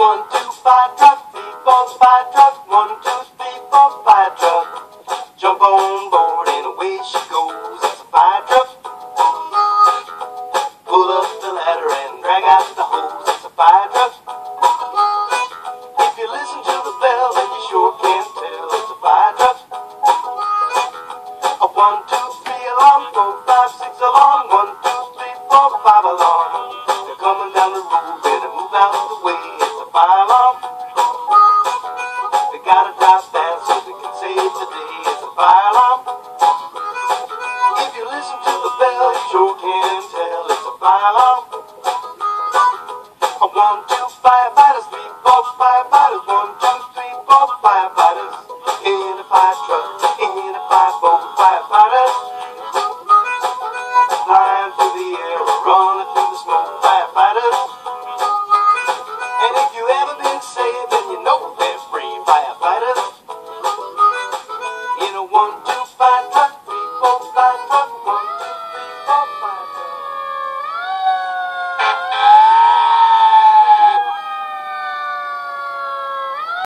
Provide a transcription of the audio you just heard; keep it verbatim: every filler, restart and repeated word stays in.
One, two, fire truck, three, four, fire truck. One, two, three, four, fire truck. Jump on board and away she goes. It's a fire truck. Pull up the ladder and drag out the hose. It's a fire truck. If you listen to the bell, then you sure can tell it's a fire truck. A one, two, three alarm, four, five, six alarm. One, two, three, four, five alarm. They're coming down the road, better move out the way. It's a fire alarm. They gotta drive fast so they can save the day. It's a fire alarm. If you listen to the bell, you sure can tell it's a fire alarm. A one, two, firefighters, three, four, firefighters. One,